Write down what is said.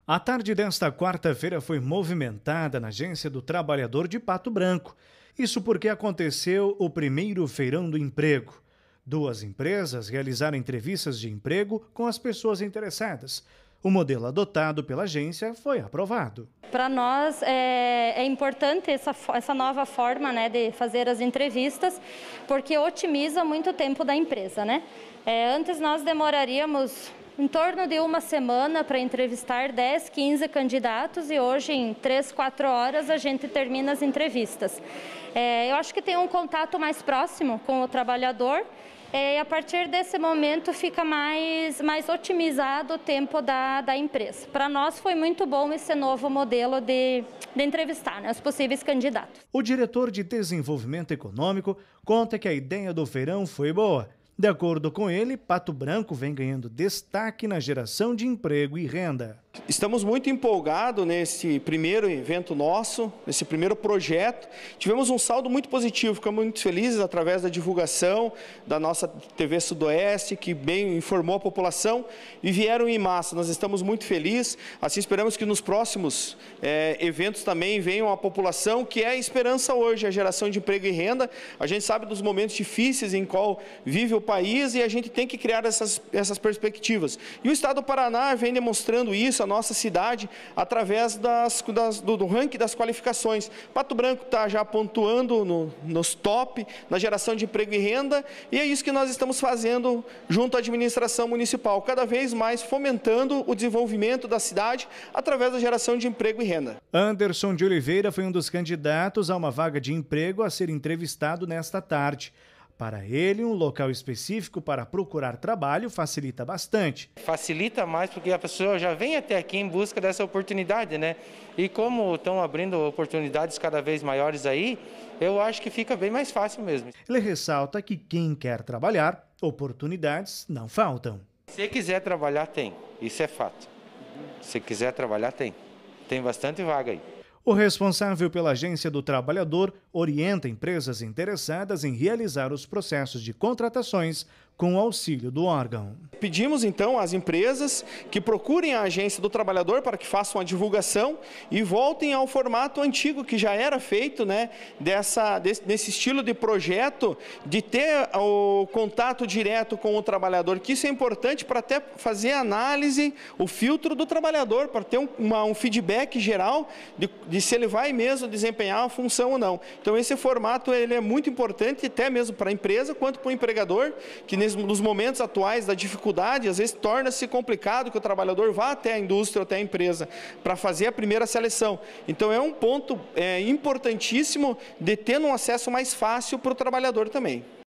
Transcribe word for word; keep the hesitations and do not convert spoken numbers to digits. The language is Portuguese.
A tarde desta quarta-feira foi movimentada na Agência do Trabalhador de Pato Branco. Isso porque aconteceu o primeiro feirão do emprego. Duas empresas realizaram entrevistas de emprego com as pessoas interessadas. O modelo adotado pela agência foi aprovado. Para nós é, é importante essa, essa nova forma, né, de fazer as entrevistas, porque otimiza muito o tempo da empresa, né? É, antes nós demoraríamos em torno de uma semana para entrevistar dez, quinze candidatos e hoje em três, quatro horas a gente termina as entrevistas. É, eu acho que tem um contato mais próximo com o trabalhador é, e a partir desse momento fica mais, mais otimizado o tempo da, da empresa. Para nós foi muito bom esse novo modelo de, de entrevistar, né, os possíveis candidatos. O diretor de Desenvolvimento Econômico conta que a ideia do feirão foi boa. De acordo com ele, Pato Branco vem ganhando destaque na geração de emprego e renda. Estamos muito empolgados nesse primeiro evento nosso, nesse primeiro projeto. Tivemos um saldo muito positivo, ficamos muito felizes através da divulgação da nossa T V Sudoeste, que bem informou a população e vieram em massa. Nós estamos muito felizes, assim esperamos que nos próximos é, eventos também venham a população, que é a esperança hoje, a geração de emprego e renda. A gente sabe dos momentos difíceis em qual vive o país e a gente tem que criar essas, essas perspectivas. E o Estado do Paraná vem demonstrando isso, a nossa cidade, através das, das, do, do ranking das qualificações. Pato Branco está já pontuando no, nos top, na geração de emprego e renda, e é isso que nós estamos fazendo junto à administração municipal, cada vez mais fomentando o desenvolvimento da cidade através da geração de emprego e renda. Anderson de Oliveira foi um dos candidatos a uma vaga de emprego a ser entrevistado nesta tarde. Para ele, um local específico para procurar trabalho facilita bastante. Facilita mais porque a pessoa já vem até aqui em busca dessa oportunidade, né? E como estão abrindo oportunidades cada vez maiores aí, eu acho que fica bem mais fácil mesmo. Ele ressalta que quem quer trabalhar, oportunidades não faltam. Se quiser trabalhar, tem. Isso é fato. Se quiser trabalhar, tem. Tem bastante vaga aí. O responsável pela Agência do Trabalhador orienta empresas interessadas em realizar os processos de contratações com o auxílio do órgão. Pedimos então às empresas que procurem a Agência do Trabalhador para que façam a divulgação e voltem ao formato antigo que já era feito, né, dessa, desse, desse estilo de projeto, de ter o contato direto com o trabalhador, que isso é importante para até fazer a análise, o filtro do trabalhador, para ter um, uma, um feedback geral de, de se ele vai mesmo desempenhar a função ou não. Então esse formato ele é muito importante até mesmo para a empresa quanto para o empregador, que nos momentos atuais da dificuldade, às vezes torna-se complicado que o trabalhador vá até a indústria, até a empresa, para fazer a primeira seleção. Então é um ponto é, importantíssimo de ter um acesso mais fácil para o trabalhador também.